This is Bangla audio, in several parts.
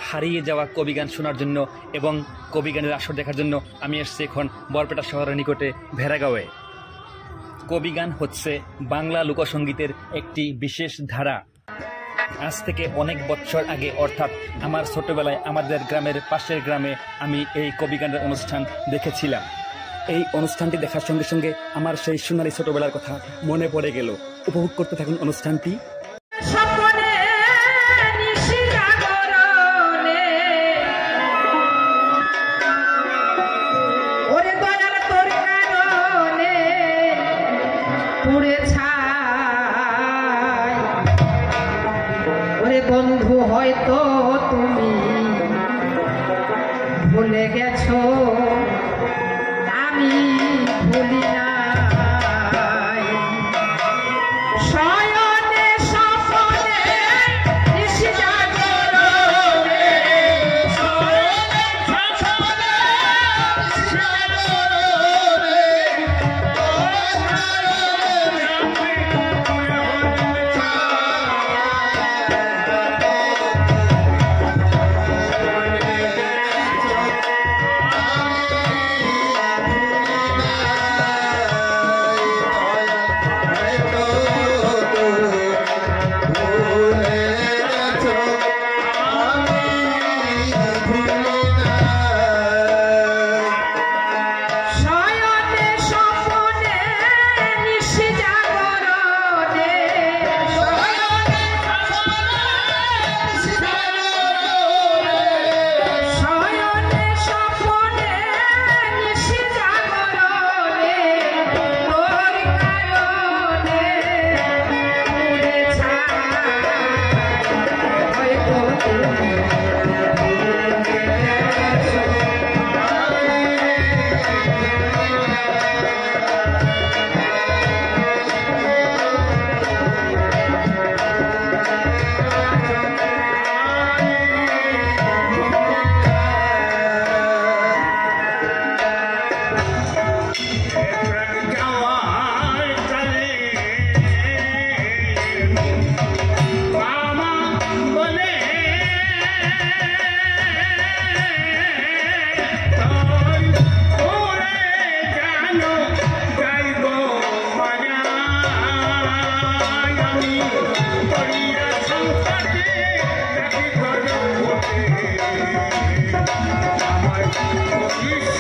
হারিয়ে যাওয়া কবিগান শোনার জন্য এবং কবিগানের আসর দেখার জন্য আমি এসেছি এখন বরপেটা শহরের নিকটে ভেড়াগাঁওয়ে। কবিগান হচ্ছে বাংলা লোকসঙ্গীতের একটি বিশেষ ধারা। আজ থেকে অনেক বছর আগে, অর্থাৎ আমার ছোটবেলায় আমাদের গ্রামের পাশের গ্রামে আমি এই কবিগানের অনুষ্ঠান দেখেছিলাম। এই অনুষ্ঠানটি দেখার সঙ্গে সঙ্গে আমার সেই সোনালী ছোটবেলার কথা মনে পড়ে গেল। উপভোগ করতে থাকুন অনুষ্ঠানটি। বন্ধু হয়তো তুমি ভুলে গেছো, আমি ভুলি না।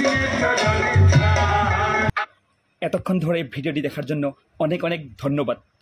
এতক্ষণ ধরে ভিডিওটি দেখার জন্য অনেক অনেক ধন্যবাদ।